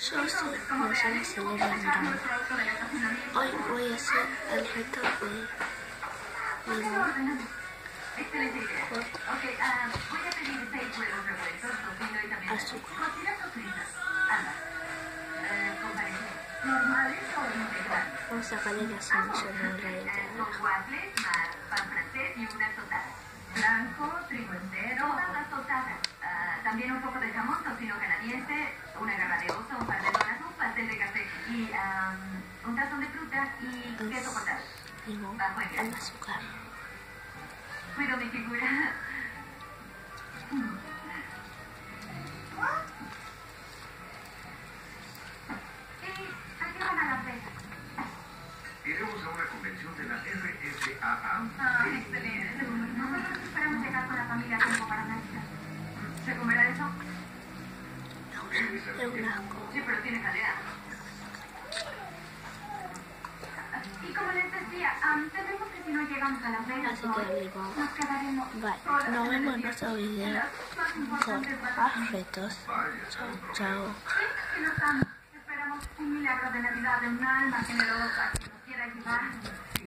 Yo soy Marcela Celera Miranda. Hoy voy a hacer el reto de limón con azúcar. Vamos a sacarle la semilla de la entrada. Blanco, trigo entero, patatas tostadas, también un poco de jamón, tocino canadiense, una garra de oso, un par de donas, un pastel de café y un tazón de fruta y queso cortado. Limón con azúcar. Cuido mi figura. ¿A qué van a la playa? Iremos a una convención de la RSAA. Ah, excelente. Nosotros esperamos llegar con la familia a tiempo para Navidad. ¿Se comerá eso? Es un asco. Sí, pero tiene calidad. Y como les decía, tememos que si no llegamos a Las Vegas Así que limón. nos quedaremos. Vale, nos vemos en otro video con más retos. Chao, chao. Sí, que nos damos. Esperamos un milagro de Navidad de un alma generosa que nos quiera ayudar.